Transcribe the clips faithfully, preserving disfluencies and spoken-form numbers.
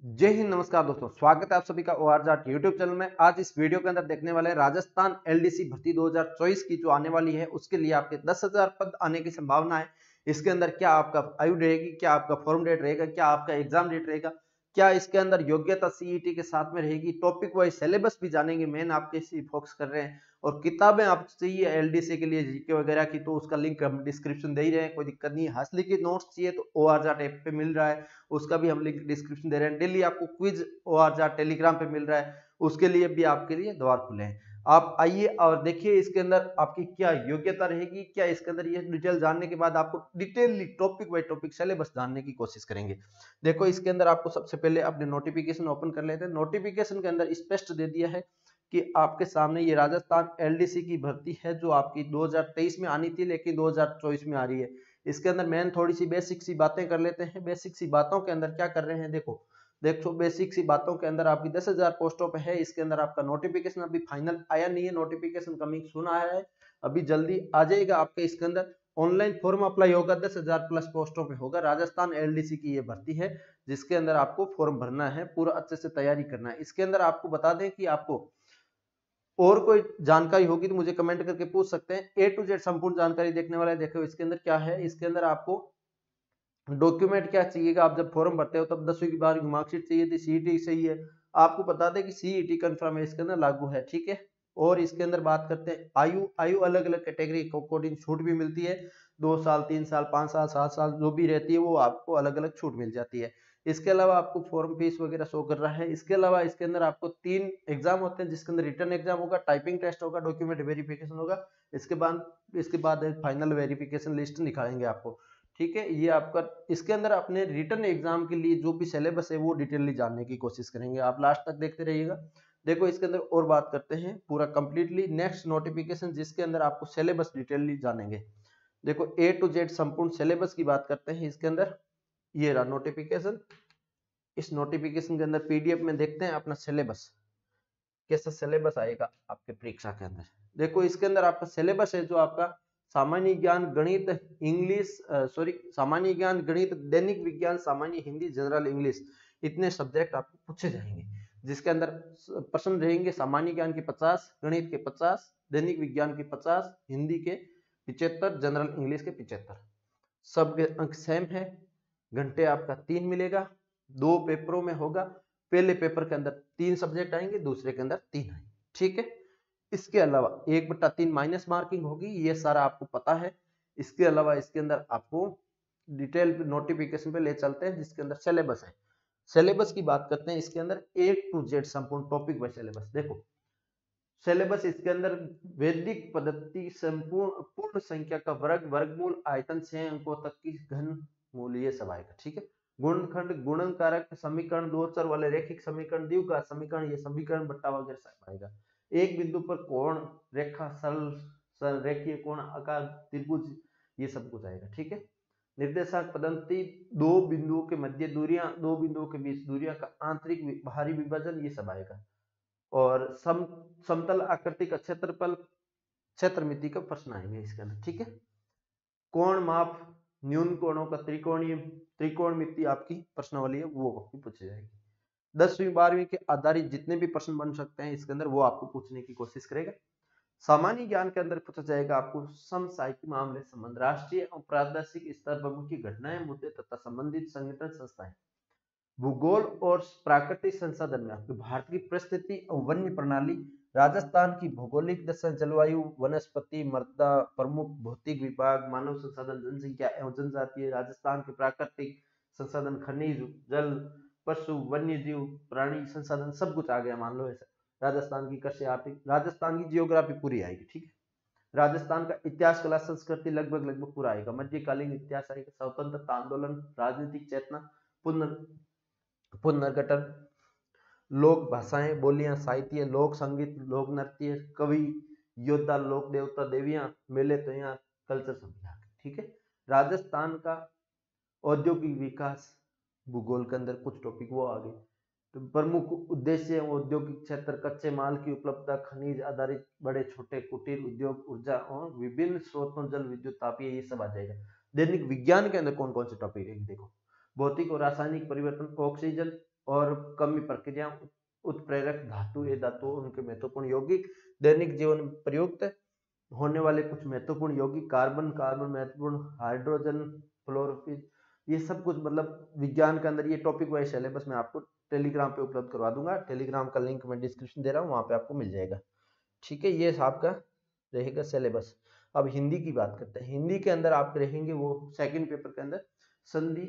जय हिंद। नमस्कार दोस्तों, स्वागत है आप सभी का ओआर जाट यूट्यूब चैनल में। आज इस वीडियो के अंदर देखने वाले राजस्थान एलडीसी भर्ती दो हज़ार चौबीस की जो आने वाली है उसके लिए आपके दस हज़ार पद आने की संभावना है। इसके अंदर क्या आपका आयु रहेगी, क्या आपका फॉर्म डेट रहेगा, क्या आपका एग्जाम डेट रहेगा, क्या इसके अंदर योग्यता सीईटी के साथ में रहेगी, टॉपिक वाइज सिलेबस भी जानेंगे। मेन आपके इसी फोकस कर रहे हैं और किताबें आप चाहिए एलडीसी के लिए जीके वगैरह की तो उसका लिंक हम डिस्क्रिप्शन दे ही रहे हैं, कोई दिक्कत नहीं है। हासिल की नोट्स चाहिए तो ओआर जाट ऐप पे मिल रहा है, उसका भी हम लिंक डिस्क्रिप्शन दे रहे हैं। डेली आपको क्विज ओआर जाट टेलीग्राम पे मिल रहा है, उसके लिए भी आपके लिए द्वार खुले हैं। आप आइए और देखिए इसके अंदर आपकी क्या योग्यता रहेगी, क्या इसके अंदर ये डिटेल जानने के बाद आपको detailly topic by topic syllabus जानने की कोशिश करेंगे। देखो इसके अंदर आपको सबसे पहले अपने नोटिफिकेशन ओपन कर लेते हैं। नोटिफिकेशन के अंदर स्पष्ट दे दिया है कि आपके सामने ये राजस्थान एलडीसी की भर्ती है जो आपकी दो हज़ार तेईस में आनी थी लेकिन दो हज़ार चौबीस में आ रही है। इसके अंदर मेन थोड़ी सी बेसिक सी बातें कर लेते हैं। बेसिक सी बातों के अंदर क्या कर रहे हैं, देखो देखो बेसिक सी बातों के अंदर आपकी दस हजार पोस्टों पे है। इसके अंदर आपका नोटिफिकेशन अभी फाइनल आया नहीं है, नोटिफिकेशन कमिंग सुन आया है, अभी जल्दी आ जाएगा आपके। इसके अंदर ऑनलाइन फॉर्म अप्लाई होगा, दस हजार प्लस पोस्टों पे होगा। राजस्थान एलडीसी की ये भर्ती है जिसके अंदर आपको फॉर्म भरना है, पूरा अच्छे से तैयारी करना है। इसके अंदर आपको बता दें कि आपको और कोई जानकारी होगी तो मुझे कमेंट करके पूछ सकते हैं। ए टू जेड संपूर्ण जानकारी देखने वाला है। देखो इसके अंदर क्या है, इसके अंदर आपको डॉक्यूमेंट क्या चाहिएगा। आप जब फॉर्म भरते हो तब दसवीं की बारहवीं की मार्कशीट चाहिए थी, सीईटी सही है। आपको बता दें कि सीईटी कंफर्म है, इसके अंदर लागू है, ठीक है। और इसके अंदर बात करते हैं आयु आयु अलग अलग कैटेगरी को अकॉर्डिंग छूट भी मिलती है। दो साल, तीन साल, पांच साल, सात साल जो भी रहती है वो आपको अलग अलग छूट मिल जाती है। इसके अलावा आपको फॉर्म फीस वगैरह शो कर रहा है। इसके अलावा इसके अंदर आपको तीन एग्जाम होते हैं जिसके अंदर रिटर्न एग्जाम होगा, टाइपिंग टेस्ट होगा, डॉक्यूमेंट वेरिफिकेशन होगा। इसके बाद इसके बाद फाइनल वेरिफिकेशन लिस्ट निकालेंगे आपको, ठीक है। ये आपका इसके अंदर अपने रिटर्न एग्जाम के लिए जो भी सिलेबस है वो डिटेलली जानने की कोशिश करेंगे, आप लास्ट तक देखते रहिएगा। देखो इसके अंदर और बात करते हैं पूरा कंप्लीटली नेक्स्ट नोटिफिकेशन जिसके अंदर आपको सिलेबस डिटेलली जानेंगे। देखो ए टू जेड संपूर्ण सिलेबस की बात करते हैं। इसके अंदर ये रहा नोटिफिकेशन। इस नोटिफिकेशन के अंदर पीडीएफ में देखते हैं अपना सिलेबस कैसा सिलेबस आएगा आपके परीक्षा के अंदर। देखो इसके अंदर आपका सिलेबस है जो आपका सामान्य ज्ञान, गणित, इंग्लिश सॉरी सामान्य ज्ञान, गणित, दैनिक विज्ञान, सामान्य हिंदी, जनरल इंग्लिश, इतने सब्जेक्ट आपको पूछे जाएंगे जिसके अंदर प्रश्न रहेंगे। सामान्य ज्ञान के पचास, गणित के पचास, दैनिक विज्ञान के पचास, हिंदी के पिछहत्तर, जनरल इंग्लिश के पिछहत्तर। सबके अंक सेम है। घंटे आपका तीन मिलेगा, दो पेपरों में होगा। पहले पेपर के अंदर तीन सब्जेक्ट आएंगे, दूसरे के अंदर तीन आएंगे, ठीक है। इसके अलावा एक बट्टा तीन माइनस मार्किंग होगी, ये सारा आपको पता है। इसके अलावा इसके अंदर आपको डिटेल नोटिफिकेशन पे ले चलते हैं जिसके अंदर सिलेबस है। सिलेबस की बात करते हैं। इसके अंदर ए टू जेड संपूर्ण टॉपिक बाय सिलेबस। देखो सिलेबस इसके अंदर वैदिक पद्धति, संपूर्ण पूर्ण संख्या का वर्ग, वर्गमूल, आयतन, छह अंकों तक की घन मूल, ये सब आएगा, ठीक है। गुणनखंड, गुणन कारक, समीकरण, दो चर वाले रैखिक समीकरण, द्विघात समीकरण, ये समीकरण बट्टा वगैरह सब आएगा। एक बिंदु पर कोण, रेखा, सरल रेखीय कोण, आकार, त्रिभुज, ये सब कुछ आएगा, ठीक है। निर्देशांक पद्धति, दो बिंदुओं के मध्य दूरियां, दो बिंदुओं के बीच दूरियां का आंतरिक बाहरी विभाजन, ये सब आएगा। और सम समतल आकृति का क्षेत्रफल, क्षेत्रमिति का प्रश्न आएंगे इसके अंदर, ठीक है। कोण माप, न्यून कोणों का त्रिकोणीय त्रिकोणमिति आपकी प्रश्नावली है वो भी पूछी जाएगी। दसवीं बारहवीं के आधारित जितने भी प्रश्न बन सकते हैं इसके अंदर वो आपको पूछने की कोशिश करेगा। सामान्य ज्ञान के अंदर पूछा जाएगा आपको समसामयिक मामले, संबंध, राष्ट्रीय और प्रादेशिक स्तर पर की घटनाएं, मुद्दे तथा संबंधित संगठन संस्थाएं। भूगोल और प्राकृतिक संसाधन में आपके भारत की परिस्थिति और वन्य प्रणाली, राजस्थान की भौगोलिक दशा, जलवायु, वनस्पति, मृदा, प्रमुख भौतिक विभाग, मानव संसाधन, जनसंख्या एवं जनजातीय, राजस्थान के प्राकृतिक संसाधन, खनिज, जल, पशु, वन्य जीव, प्राणी संसाधन, सब कुछ आ गया मान लो ऐसा। राजस्थान की कृषि, आर्थिक, राजस्थान की जियोग्राफी पूरी आएगी, ठीक है। राजस्थान का इतिहास, कला, संस्कृति लगभग लगभग पूरा आएगा। मध्यकालीन इतिहास आएगा, स्वतंत्रता आंदोलन, राजनीतिक चेतना, पुनः पुनर्गठन, लोक भाषाएं, बोलियां, साहित्य, लोक संगीत, लोक नृत्य, कवि, योद्धा, लोक देवता, देवियां, मेले, त्योहार, कल्चर, संविधान, ठीक है। राजस्थान का औद्योगिक विकास, भूगोल के अंदर कुछ टॉपिक वो आ गए। तो प्रमुख उद्देश्य औद्योगिक क्षेत्र, कच्चे माल की उपलब्धता, खनिज आधारित बड़े छोटे कुटीर उद्योग, ऊर्जा और विभिन्न स्रोतों, जल, विद्युत, तापीय, ये सब आ जाएगा। दैनिक विज्ञान के अंदर कौन कौन से टॉपिक है देखो, भौतिक और रासायनिक परिवर्तन, ऑक्सीजन, और कमी प्रक्रिया, उत्प्रेरक धातु ये धातु उनके महत्वपूर्ण यौगिक, दैनिक जीवन में प्रयुक्त होने वाले कुछ महत्वपूर्ण यौगिक, कार्बन कार्बन महत्वपूर्ण, हाइड्रोजन, फ्लोरोफिल, ये सब कुछ मतलब विज्ञान के अंदर ये टॉपिक वाइज सिलेबस मैं आपको टेलीग्राम पे उपलब्ध करवा दूंगा। टेलीग्राम का लिंक मैं डिस्क्रिप्शन दे रहा हूँ, वहां पे आपको मिल जाएगा। ठीक है, ये आपका रहेगा सिलेबस। अब हिंदी की बात करते हैं। हिंदी के अंदर आपके रहेंगे वो सेकंड पेपर के अंदर संधि,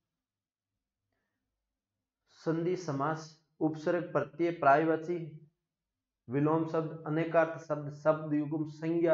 संधि समास, उपसर्ग प्रत्यय, पर्यायवाची, विलोम शब्द, अनेकार्थ शब्द, शब्द युग्म, संज्ञा,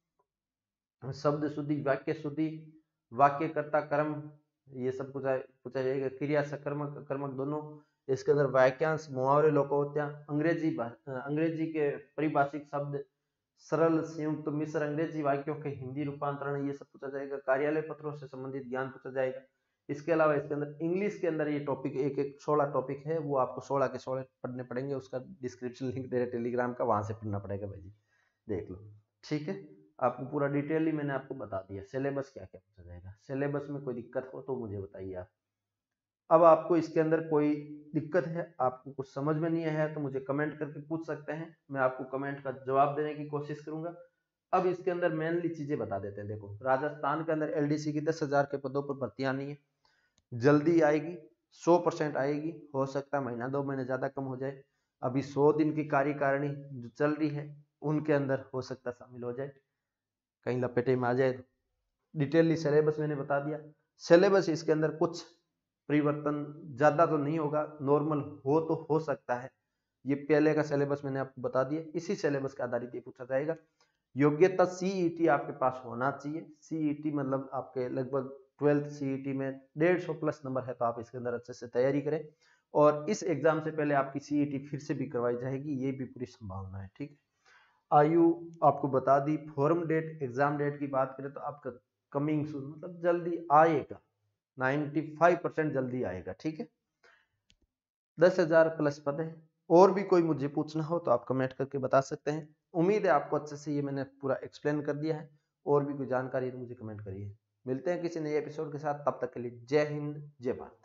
शब्द शुद्धि, वाक्य शुद्धि, वाक्यकर्ता कर्म, ये सब कुछ पूछा जाएगा। क्रिया सकर्मक अकर्मक दोनों, इसके अंदर वाक्यांश, मुहावरे, लोकोक्तियां, अंग्रेजी अंग्रेजी के परिभाषिक शब्द, सरल संयुक्त मिश्र अंग्रेजी वाक्यों के हिंदी रूपांतरण, ये सब पूछा जाएगा। कार्यालय पत्रों से संबंधित ज्ञान पूछा जाएगा। इसके अलावा इसके अंदर इंग्लिश के अंदर ये टॉपिक एक एक सोलह टॉपिक है, वो आपको सोलह के सोलह पढ़ने पड़ेंगे। उसका डिस्क्रिप्शन लिंक दे रहे टेलीग्राम का, वहां से पढ़ना पड़ेगा भाई जी, देख लो। ठीक है, आपको पूरा डिटेयली मैंने आपको बता दिया सिलेबस क्या क्या पूछा जाएगा। सिलेबस में कोई दिक्कत हो तो मुझे बताइए आप। अब आपको इसके अंदर कोई दिक्कत है, आपको कुछ समझ में नहीं आया तो मुझे कमेंट करके पूछ सकते हैं, मैं आपको कमेंट का जवाब देने की कोशिश करूंगा। अब इसके अंदर मेनली चीजें बता देते हैं। देखो, राजस्थान के अंदर एलडीसी की दस हजार के पदों पर भर्ती आनी है, जल्दी आएगी, सौ परसेंट आएगी। हो सकता है महीना दो महीने ज्यादा कम हो जाए। अभी सौ दिन की कार्यकारिणी जो चल रही है उनके अंदर हो सकता शामिल हो जाए, कहीं लपेटे में आ जाए। डिटेलली सिलेबस मैंने बता दिया। सिलेबस इसके अंदर कुछ परिवर्तन ज्यादा तो नहीं होगा, नॉर्मल हो तो हो सकता है। ये पहले का सिलेबस मैंने आपको बता दिया, इसी सिलेबस के आधारित ये पूछा जाएगा। योग्यता सीईटी आपके पास होना चाहिए। सीईटी मतलब आपके लगभग ट्वेल्थ सीईटी में डेढ़ सौ प्लस नंबर है, तो आप इसके अंदर अच्छे से तैयारी करें। और इस एग्जाम से पहले आपकी सीईटी फिर से भी करवाई जाएगी, ये भी पूरी संभावना है। ठीक है, आयु आपको बता दी। फॉर्म डेट, एग्जाम डेट की बात करें तो आपका कमिंग सून मतलब जल्दी आएगा, पचानवे परसेंट जल्दी आएगा। ठीक है, दस हजार प्लस पद है। और भी कोई मुझे पूछना हो तो आप कमेंट करके बता सकते हैं। उम्मीद है आपको अच्छे से ये मैंने पूरा एक्सप्लेन कर दिया है। और भी कोई जानकारी है तो मुझे कमेंट करिए। मिलते हैं किसी नए एपिसोड के साथ, तब तक के लिए जय हिंद, जय भारत।